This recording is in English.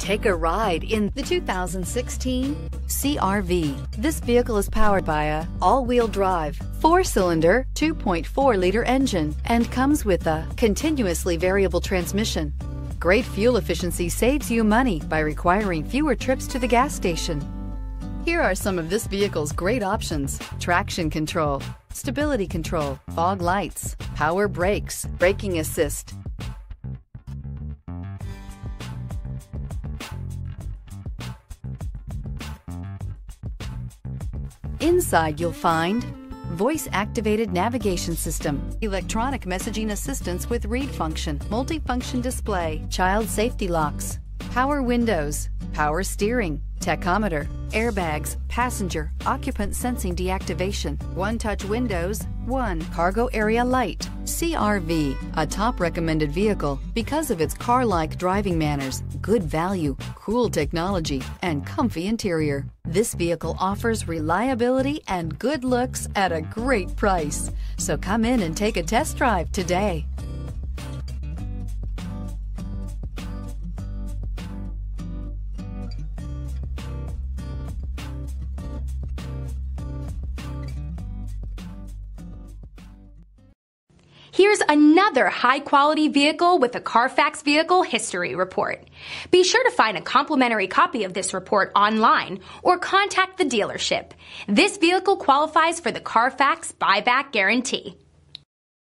Take a ride in the 2016 CR-V. This vehicle is powered by a all-wheel drive, 4-cylinder, 2.4-liter engine and comes with a continuously variable transmission. Great fuel efficiency saves you money by requiring fewer trips to the gas station. Here are some of this vehicle's great options: traction control, stability control, fog lights, power brakes, braking assist. Inside you'll find voice-activated navigation system, electronic messaging assistance with read function, multifunction display, child safety locks, power windows, power steering, tachometer, airbags, passenger, occupant sensing deactivation, one-touch windows, cargo area light. CR-V, a top recommended vehicle because of its car-like driving manners, good value, cool technology, and comfy interior. This vehicle offers reliability and good looks at a great price. So come in and take a test drive today. Here's another high-quality vehicle with a Carfax Vehicle History Report. Be sure to find a complimentary copy of this report online or contact the dealership. This vehicle qualifies for the Carfax Buyback Guarantee.